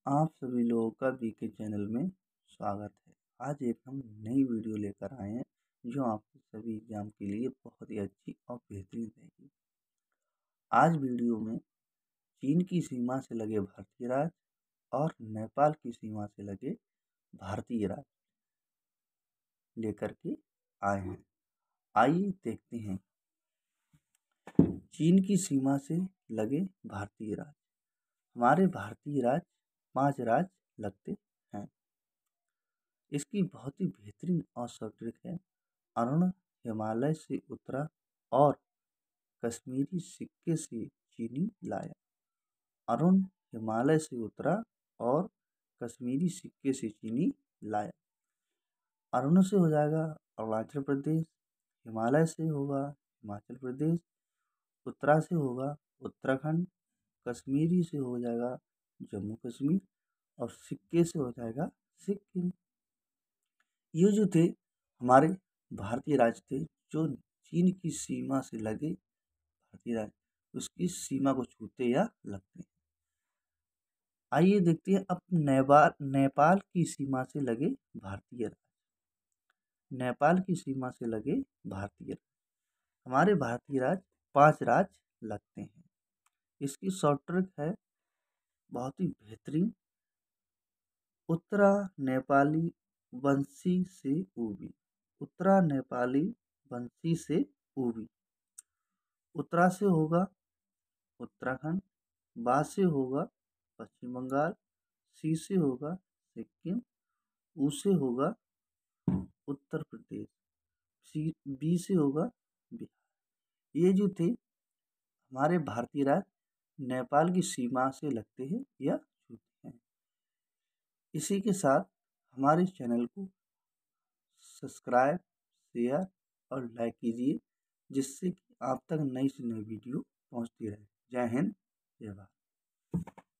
आप सभी लोगों का बीके चैनल में स्वागत है। आज एक हम नई वीडियो लेकर आए हैं जो आपके सभी एग्जाम के लिए बहुत ही अच्छी और बेहतरीन रहेगी। आज वीडियो में चीन की सीमा से लगे भारतीय राज्य और नेपाल की सीमा से लगे भारतीय राज्य लेकर के आए हैं। आइए देखते हैं चीन की सीमा से लगे भारतीय राज्य। हमारे भारतीय राज्य 5 राज्य लगते हैं। इसकी बहुत ही बेहतरीन और शॉर्ट ट्रिक है। अरुण हिमालय से उतरा और कश्मीरी सिक्के से चीनी लाया। अरुण हिमालय से उतरा और कश्मीरी सिक्के से चीनी लाया। अरुण से हो जाएगा अरुणाचल प्रदेश, हिमालय से होगा हिमाचल प्रदेश, उत्तरा से होगा उत्तराखंड, कश्मीरी से हो जाएगा जम्मू कश्मीर और सिक्के से हो जाएगा सिक्किम। ये जो थे हमारे भारतीय राज्य थे जो चीन की सीमा से लगे भारतीय राज्य, उसकी सीमा को छूते या लगते हैं। आइए देखते हैं अब नेपाल की सीमा से लगे भारतीय राज्य। नेपाल की सीमा से लगे भारतीय राज्य। हमारे भारतीय राज्य 5 राज्य लगते हैं। इसकी शॉर्ट ट्रिक है बहुत ही बेहतरीन। उत्तरा नेपाली बंसी से ऊबी। उत्तरा नेपाली बंसी से ऊबी। उत्तरा से होगा उत्तराखंड, बा से होगा पश्चिम बंगाल, सी से होगा सिक्किम, ऊ से होगा उत्तर प्रदेश, बी से होगा बिहार। ये जो थे हमारे भारतीय राज्य नेपाल की सीमा से लगते हैं या छूते हैं। इसी के साथ हमारे चैनल को सब्सक्राइब, शेयर और लाइक कीजिए जिससे कि आप तक नई से नई वीडियो पहुंचती रहे। जय हिंद, जय भारत।